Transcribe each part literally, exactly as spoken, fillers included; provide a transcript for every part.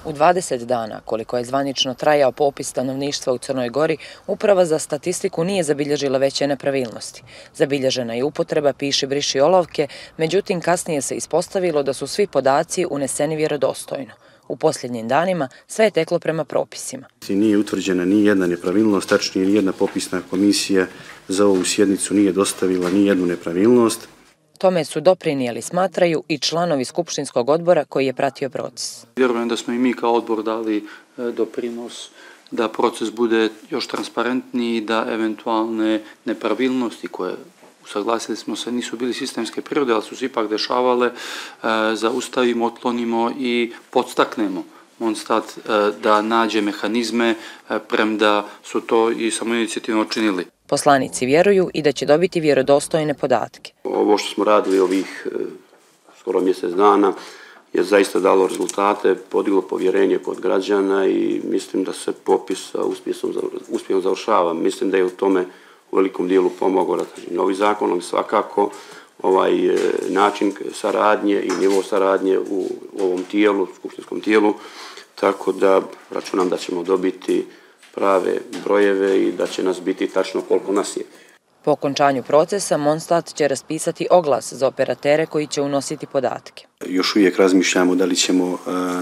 U dvadeset dana, koliko je zvanično trajao popis stanovništva u Crnoj Gori, Uprava za statistiku nije zabilježila veće nepravilnosti. Zabilježena je upotreba piši briši olovke, međutim kasnije se ispostavilo da su svi podaci uneseni vjerodostojno. U posljednjim danima sve je teklo prema propisima. Nije utvrđena ni jedna nepravilnost, tačnije ni jedna popisna komisija za ovu sjednicu nije dostavila ni jednu nepravilnost. Tome su doprinijeli, smatraju, i članovi Skupštinskog odbora koji je pratio proces. Vjerujem da smo i mi kao odbor dali doprinos da proces bude još transparentniji, da eventualne nepravilnosti koje usaglasili smo se nisu bili sistemske prirode, ali su se ipak dešavale, zaustavimo, otklonimo i podstaknemo Mondstadt da nađe mehanizme, premda su to i samoinicijativno činili. Poslanici vjeruju i da će dobiti vjerodostojne podatke. Ovo što smo radili ovih skoro mjesec dana je zaista dalo rezultate, podiglo povjerenje kod građana i mislim da se popis uspješno završava. Mislim da je u tome u velikom dijelu pomogao novi zakon, ali svakako ovaj način saradnje i nivo saradnje u ovom tijelu, skupštinskom tijelu, tako da računam da ćemo dobiti prave brojeve i da će nas biti tačno koliko nas je. Po okončanju procesa, Mondstadt će raspisati oglas za operatere koji će unositi podatke. Još uvijek razmišljamo da li ćemo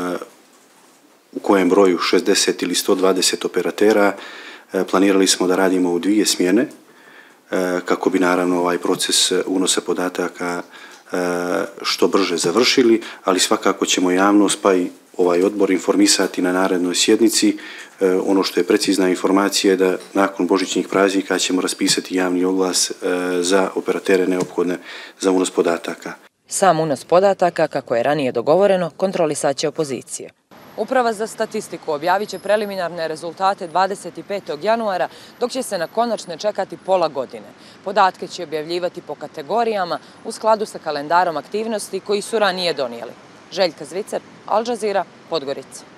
u kojem broju šezdeset ili sto dvadeset operatera. Planirali smo da radimo u dvije smjene kako bi naravno ovaj proces unosa podataka što brže završili, ali svakako ćemo javnost pa i ovaj odbor informisati na narednoj sjednici. Ono što je precizna informacija je da nakon božićnih praznika ćemo raspisati javni oglas za operatere neophodne za unos podataka. Sam unos podataka, kako je ranije dogovoreno, kontrolisat će opozicija. Uprava za statistiku objavit će preliminarne rezultate dvadeset petog januara, dok će se na konačne čekati pola godine. Podatke će objavljivati po kategorijama u skladu sa kalendarom aktivnosti koji su ranije donijeli. Željka Zvicer, Al Jazeera, Podgorica.